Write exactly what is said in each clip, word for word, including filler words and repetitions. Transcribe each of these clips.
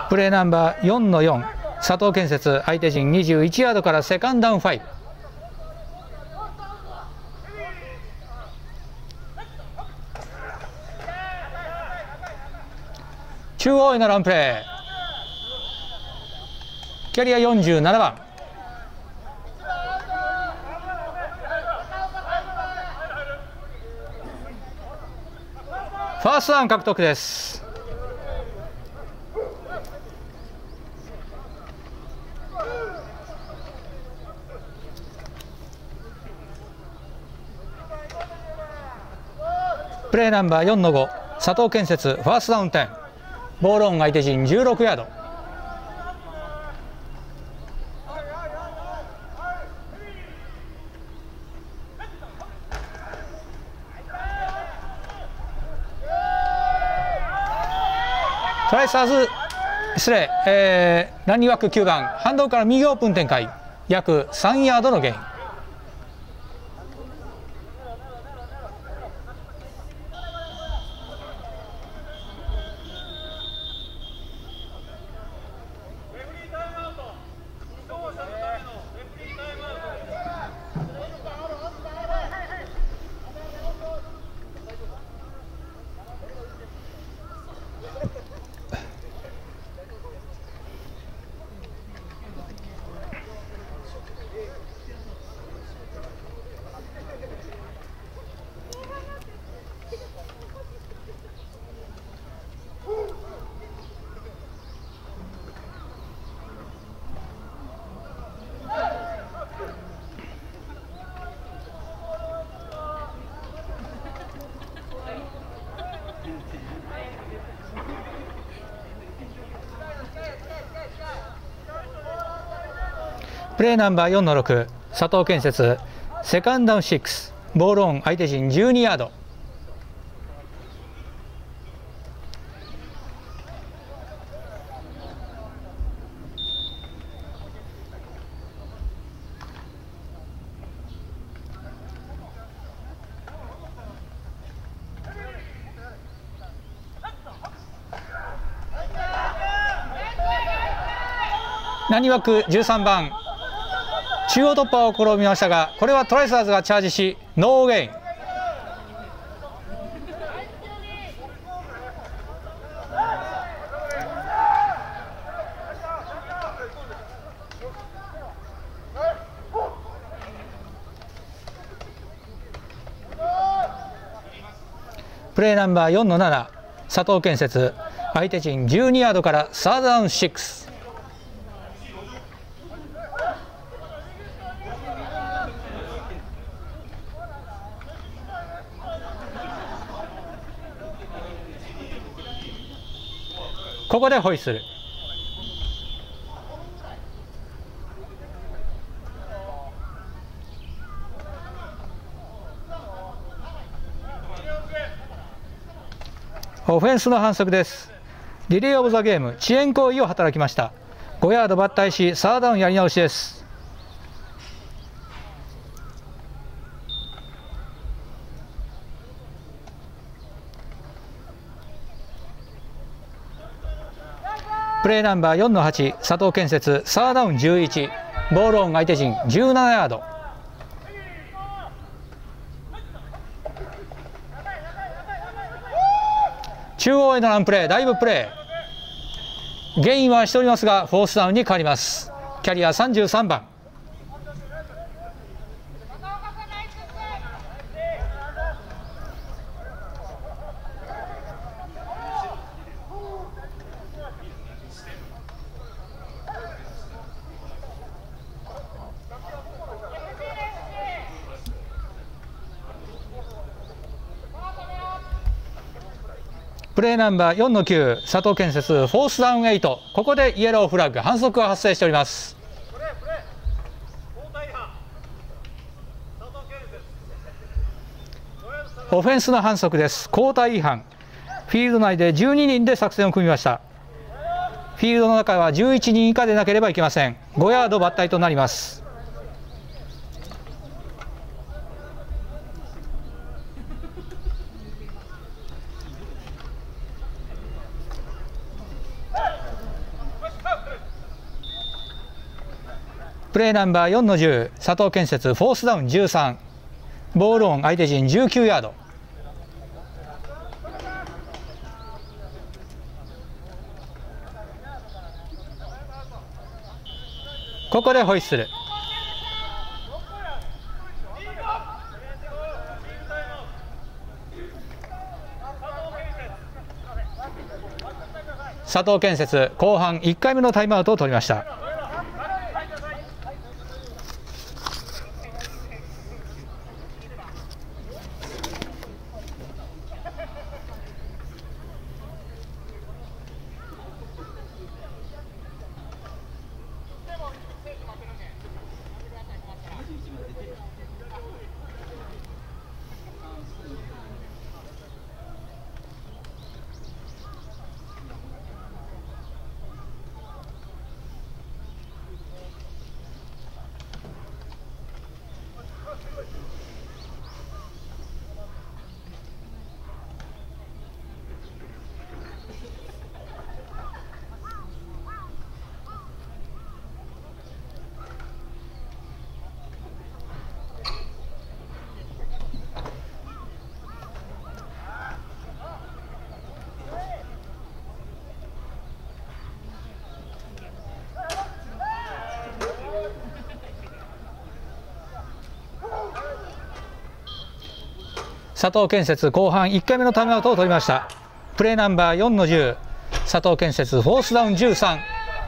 プレーナンバー よんのよん 佐藤建設、相手陣にじゅういちヤードからセカンドダウンファイブ。中央へのランプレー、キャリアよんじゅうななばん。ファーストダウン獲得です。プレーナンバー よんのご 佐藤建設、ファーストダウンじゅう。ボールオン相手陣じゅうろくヤード。トライスターズ、失礼、えー、ランニング枠きゅうばん、反動から右オープン展開、約さんヤードのゲイン。プレーナンバー よんのろく 佐藤建設、セカンドダウンろく、ボールオン相手陣じゅうにヤード。ランニング枠じゅうさんばん、中央突破を試みましたが、これはトライスターズがチャージしノーゲイン。プレーナンバー よんのなな 佐藤建設、相手陣じゅうにヤードからサードダウンろく。ここでホイッスル。オフェンスの反則です。ディレイオブザゲーム、遅延行為を働きました。ごヤード抜体しサードダウンやり直しです。プレーナンバー よんのはち 佐藤建設、サードダウンじゅういち、ボールオン相手陣じゅうななヤード。中央へのランプレー、ダイブプレー、ゲインはしておりますがフォースダウンに変わります。キャリアさんじゅうさんばん。プレーナンバー よんのきゅう 佐藤建設、フォースダウンはち、ここでイエローフラッグ、反則が発生しております。オフェンスの反則です。交代違反。フィールド内でじゅうににんで作戦を組みました。フィールドの中はじゅういちにん以下でなければいけません。ごヤード抜体となります。 プレーナンバーよんのじゅう佐藤建設、フォースダウンじゅうさん、ボールオン相手陣じゅうきゅうヤード。ここでホイッスル。佐藤建設、後半いっかいめのタイムアウトを取りました。佐藤建設、後半いっかいめのタイムアウトを取りました。プレーナンバーよんのじゅう佐藤建設、フォースダウンじゅうさん、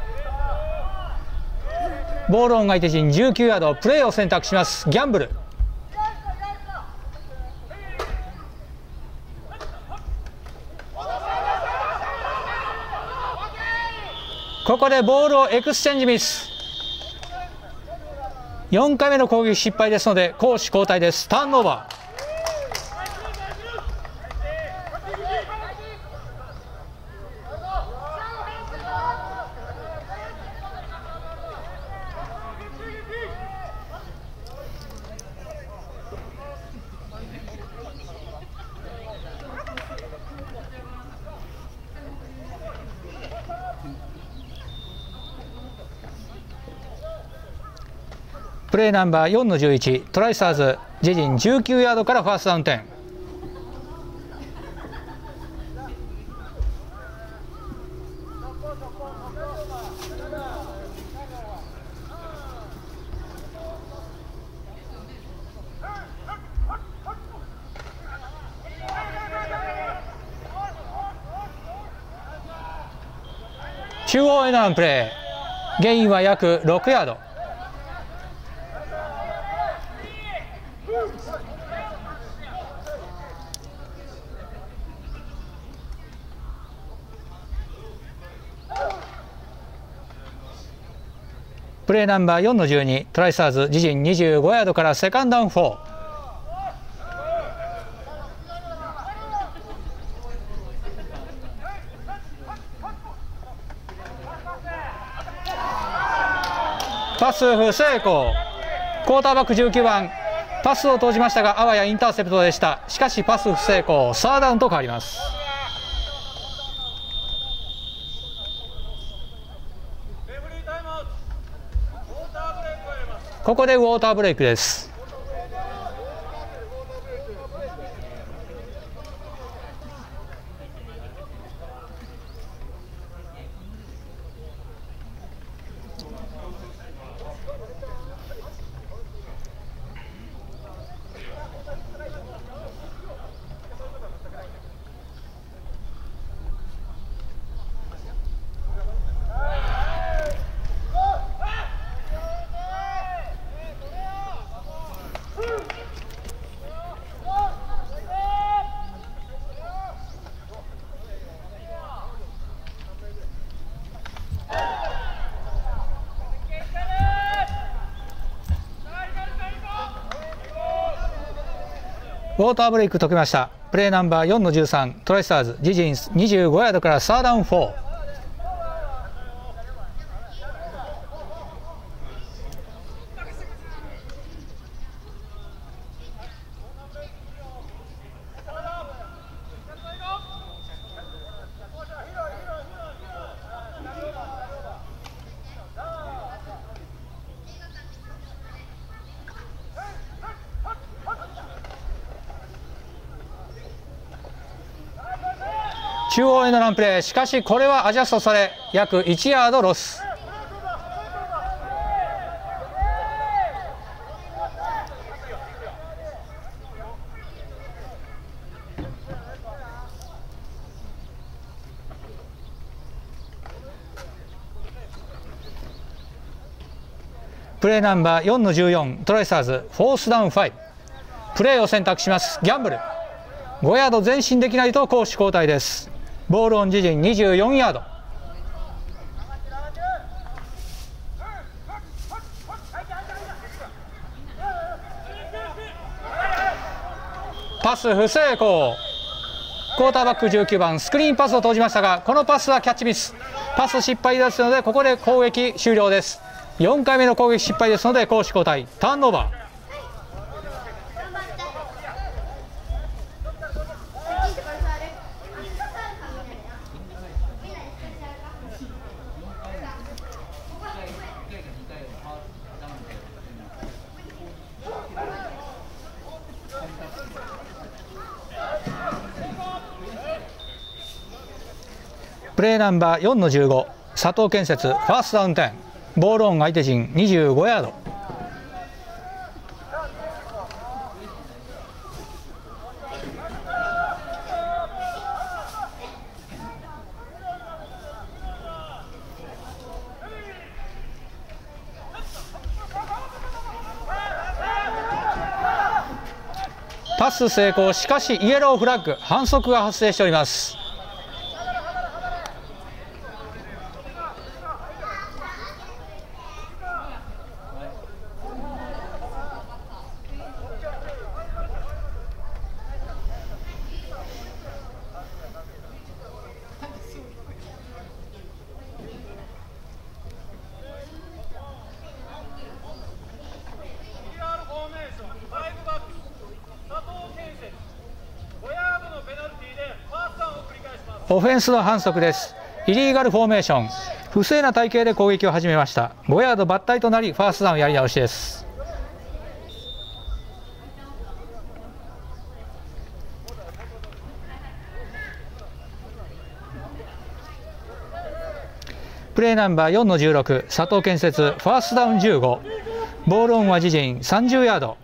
ボールオン相手陣じゅうきゅうヤード、プレーを選択します。ギャンブル。ここでボールをエクスチェンジミス。よんかいめの攻撃失敗ですので攻守交代です。ターンオーバー。プレーナンバーよんのじゅういちトライスターズ、自陣じゅうきゅうヤードからファーストダウン点。中央へのランプレー、ゲインは約ろくヤード。プレーナンバーよんのじゅうにトライスターズ、自陣にじゅうごヤードからセカンドダウンフォー。パス不成功。クォーターバックじゅうきゅうばん、パスを投じましたがあわやインターセプトでした。しかしパス不成功、サードダウンと変わります。ここでウォーターブレイクです。ウォーターブレイク解けました。プレーナンバーよんのじゅうさんトライスターズ、自陣にじゅうごヤードからサードダウンフォー。 中央へのランプレー、しかしこれはアジャストされ約いちヤードロス。プレーナンバーよんのじゅうよんトライスターズフォースダウンファイブ、プレーを選択します。ギャンブルごヤード前進できないと攻守交代です。ボールオン自陣にじゅうよんヤード。パス不成功。クォーターバックじゅうきゅうばんスクリーンパスを投じましたが、このパスはキャッチミス、パス失敗ですのでここで攻撃終了です。よんかいめの攻撃失敗ですので攻守交代、ターンオーバー。プレーナンバーよんのじゅうご佐藤建設ファーストダウンテン、ボールオン相手陣にじゅうごヤード。パス成功、しかしイエローフラッグ、反則が発生しております。オフェンスの反則です。イリーガルフォーメーション、不正な隊形で攻撃を始めました。ごヤード抜体となりファーストダウンやり直しです。プレーナンバーよんのじゅうろく佐藤建設ファーストダウンじゅうご、ボールオンは自陣さんじゅうヤード。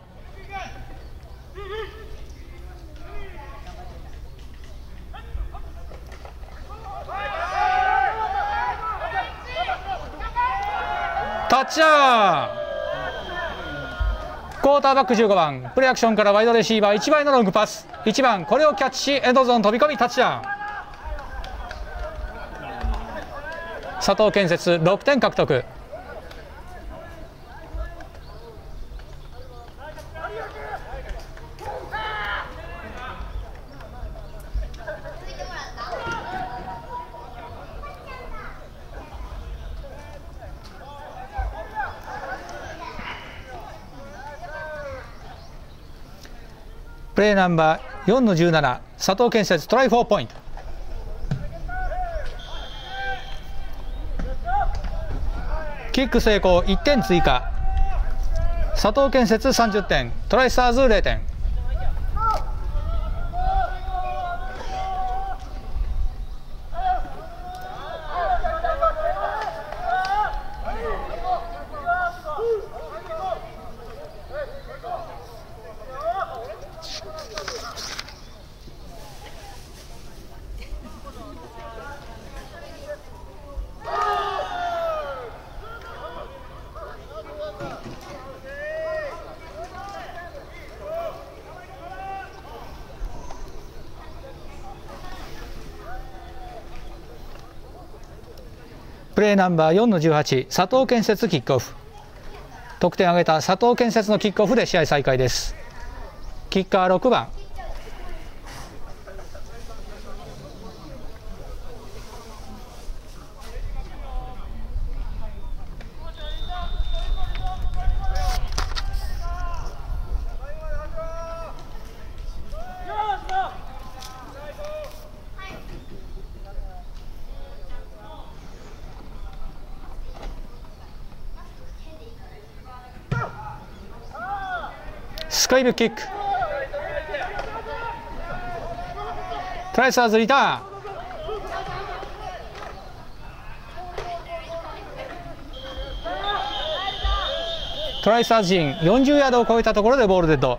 タッチダウン。クォーターバックじゅうごばんプレーアクションからワイドレシーバーいちばんのロングパス、いちばんこれをキャッチしエンドゾーン飛び込みタッチダウン。佐藤建設ろくてん獲得。プレーナンバーよんのじゅうなな佐藤建設トライフォーポイント。キック成功いってん追加。佐藤建設さんじゅってんトライスターズゼロてん。プレーナンバーよんのじゅうはち佐藤建設キックオフ。得点を挙げた佐藤建設のキックオフで試合再開です。キッカーろくばん。スクイブキック。トライスターズリターン。 トライサーズ陣よんじゅうヤードを超えたところでボールデッド。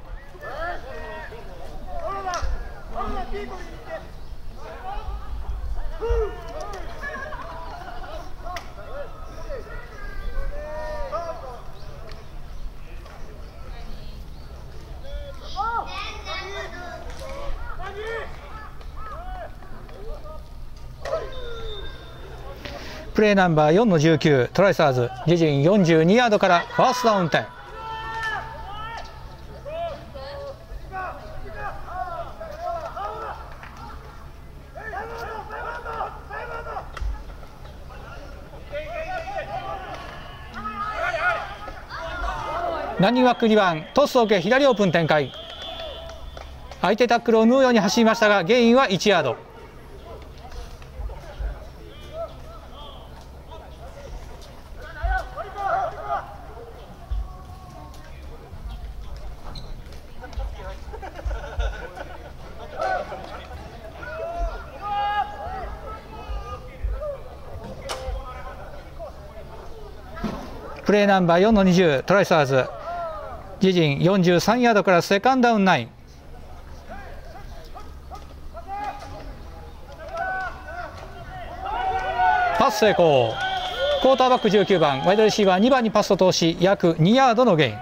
プレーナンバーよんのじゅうきゅうトライサーズ自陣よんじゅうにヤードからファーストダウン点。ランニングバックにばんトスを受け左オープン展開。相手タックルを縫うように走りましたがゲインはいちヤード。プレーナンバーよんのにじゅうトライサーズ自陣よんじゅうさんヤードからセカンドダウンナイン。パス成功。クォーターバックじゅうきゅうばんワイドレシーバーにばんにパスを通し約にヤードのゲイン。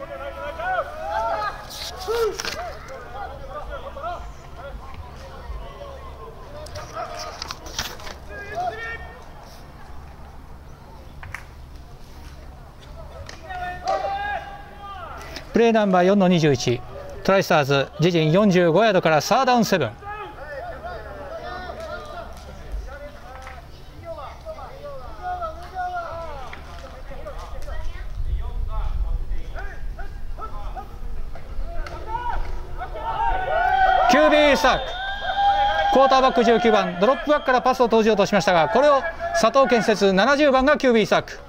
プレーナンバーよんのにじゅういちトライスターズ自陣よんじゅうごヤードからサーダウンセブン。キュービー サック。クォーターバックじゅうきゅうばんドロップバックからパスを投じようとしましたがこれを佐藤建設ななじゅうばんが キュービー サック。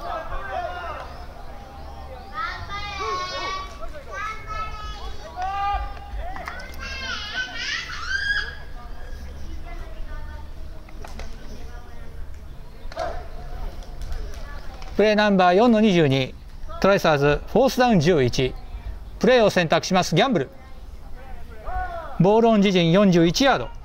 プレーナンバーよんのにじゅうにトライサーズフォースダウンじゅういちプレーを選択しますギャンブル。ボールオン自陣よんじゅういちヤード。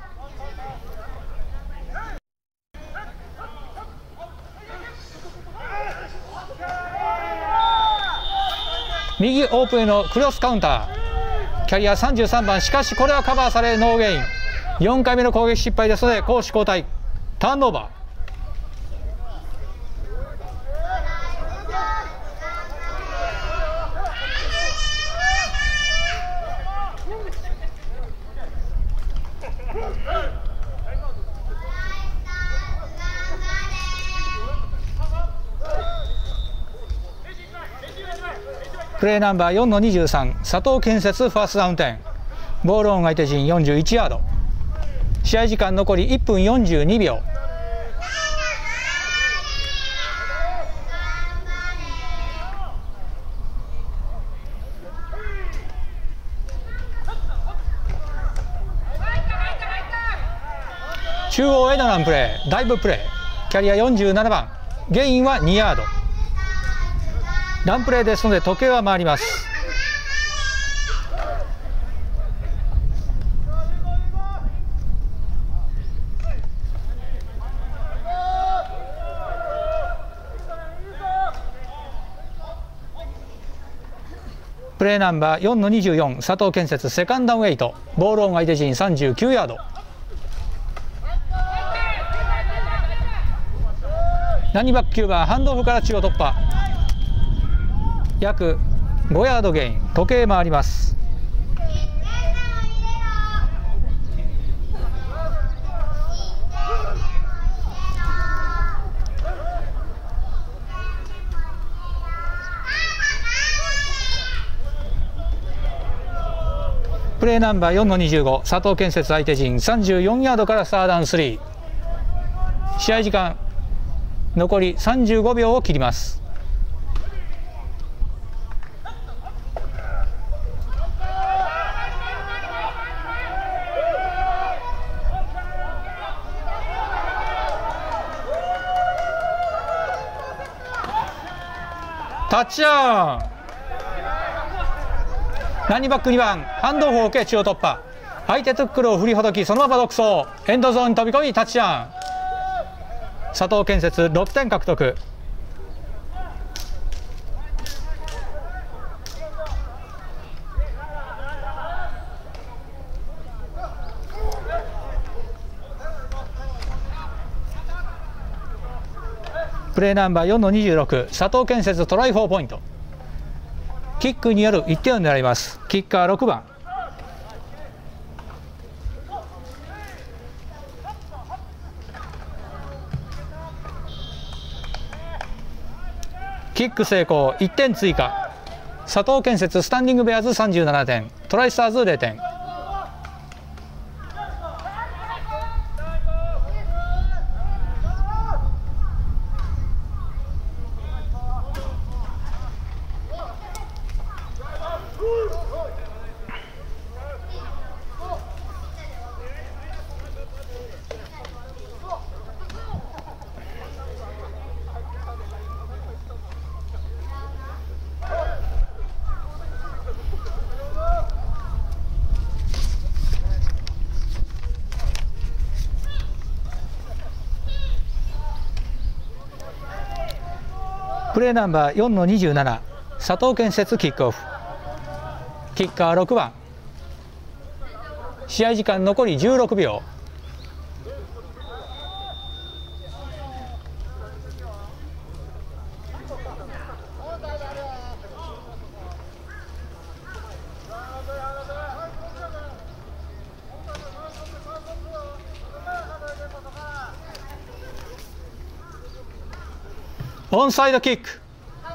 右オープンへのクロスカウンターキャリアさんじゅうさんばんしかしこれはカバーされノーゲイン。よんかいめの攻撃失敗ですので攻守交代ターンオーバー。プレーナンバーよんのにじゅうさん佐藤建設ファーストダウン点。ボールオン相手陣よんじゅういちヤード。試合時間残りいっぷんよんじゅうにびょう。中央へのランプレーダイブプレーキャリアよんじゅうななばんゲインはにヤード。ランプレーですので時計は回ります。プレーナンバーよんのにじゅうよん佐藤建設セカンドダウンエイトボールオン相手陣さんじゅうきゅうヤード。ランニングバックきゅうばんハンドオフから中央突破約ごヤードゲイン時計回ります。プレーナンバーよんのにじゅうご佐藤建設相手陣さんじゅうよんヤードからサーダウンスリー。試合時間残りさんじゅうごびょうを切ります。タッチダウン。 ランニングバックにばんハンドオフを受け中央突破、相手トゥックルを振りほどきそのまま独走、エンドゾーンに飛び込みタッチダウン。佐藤建設ろくてん獲得。プレーナンバーよんのにじゅうろく、佐藤建設トライよんポイント。キックによるいってんを狙います。キッカーろくばん。キック成功、いってん追加。佐藤建設スタンディングベアーズさんじゅうななてん、トライスターズれいてん。プレーナンバーよんのにじゅうなな、佐藤建設キックオフ。キッカーろくばん。試合時間残りじゅうろくびょう。オンサイドキック。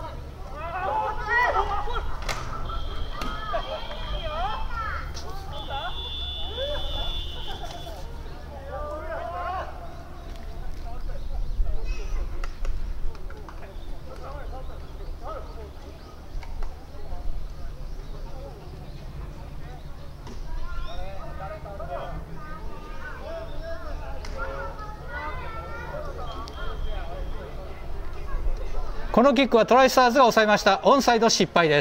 このキックはトライスターズが抑えました。オンサイド失敗です。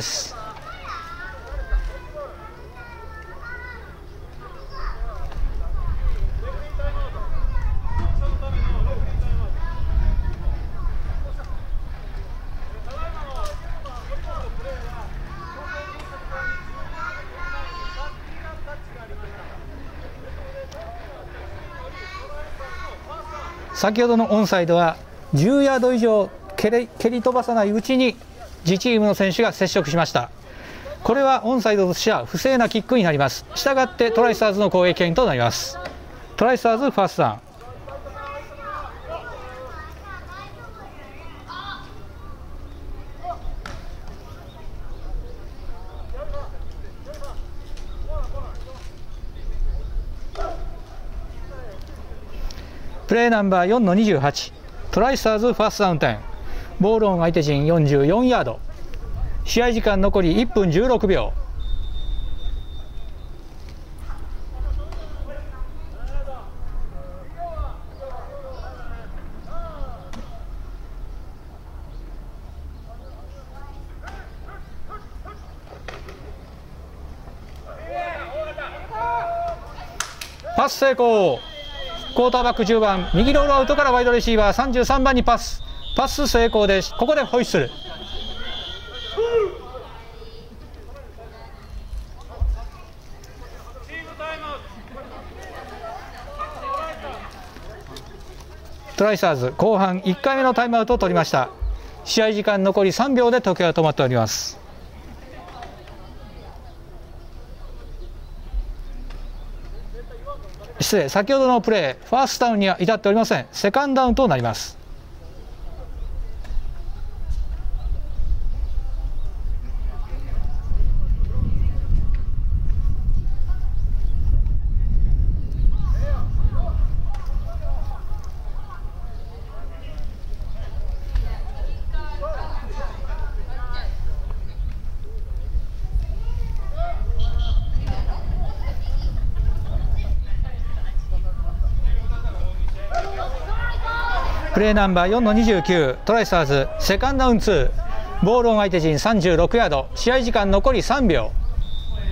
先ほどのオンサイドはじゅうヤード以上蹴り、蹴り飛ばさないうちに自チームの選手が接触しました。これはオンサイドとしては不正なキックになります。したがってトライスターズの攻撃権となります。トライスターズファーストダウン。プレーナンバーよんのにじゅうはち、トライスターズファーストダウン点。ボールオン相手陣よんじゅうよんヤード。試合時間残りいっぷんじゅうろくびょう。パス成功。クォーターバックじゅうばん、右ロールアウトからワイドレシーバーさんじゅうさんばんにパス。パス成功です。ここでホイッスル。トライスターズ後半いっかいめのタイムアウトを取りました。試合時間残りさんびょうで時計が止まっております。失礼、先ほどのプレーファーストダウンには至っておりません。セカンドダウンとなります。プレーナンバーよんのにじゅうきゅう、トライスターズセカンドダウンツー、ボールオン相手陣さんじゅうろくヤード、試合時間残りさんびょう。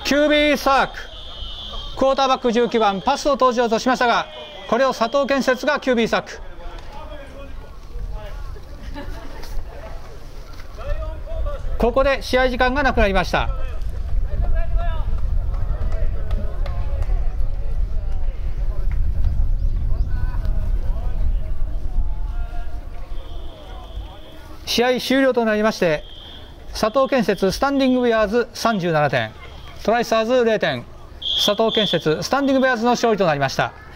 キュービー サーククォーターバックじゅうきゅうばんパスを投じようとしましたが、これを佐藤建設が キュービー サーク。ここで試合時間がなくなりました。試合終了となりまして、佐藤建設スタンディングベアーズさんじゅうななてん、トライスターズゼロてん、佐藤建設スタンディングベアーズの勝利となりました。